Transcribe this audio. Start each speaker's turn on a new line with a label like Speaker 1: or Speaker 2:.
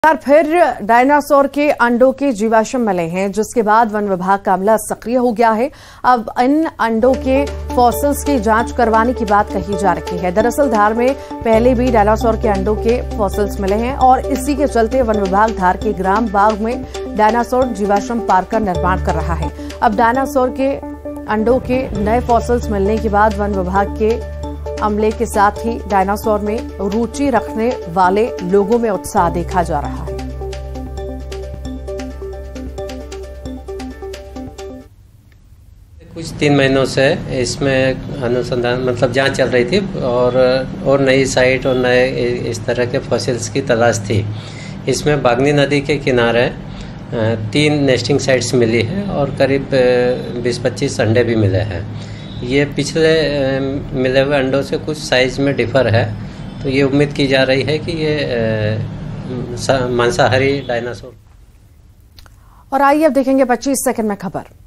Speaker 1: बार फिर डायनासोर के अंडों के जीवाश्म मिले हैं, जिसके बाद वन विभाग का अमला सक्रिय हो गया है। अब इन अंडों के फॉसिल्स की जांच करवाने की बात कही जा रही है। दरअसल धार में पहले भी डायनासोर के अंडों के फॉसिल्स मिले हैं और इसी के चलते वन विभाग धार के ग्राम बाग में डायनासोर जीवाश्म पार्क का निर्माण कर रहा है। अब डायनासोर के अंडों के नए फॉसिल्स मिलने के बाद वन विभाग के अमले के साथ ही डायनासोर में रुचि रखने वाले लोगों में उत्साह देखा जा रहा है।
Speaker 2: कुछ 3 महीनों से इसमें अनुसंधान मतलब जांच चल रही थी और नई साइट और नए इस तरह के फॉसिल्स की तलाश थी। इसमें बागनी नदी के किनारे 3 नेस्टिंग साइट्स मिली है और करीब 20-25 अंडे भी मिले हैं। ये पिछले मिले हुए अंडों से कुछ साइज में डिफर है, तो ये उम्मीद की जा रही है कि ये मांसाहारी डायनासोर।
Speaker 1: और आइए अब देखेंगे 25 सेकंड में खबर।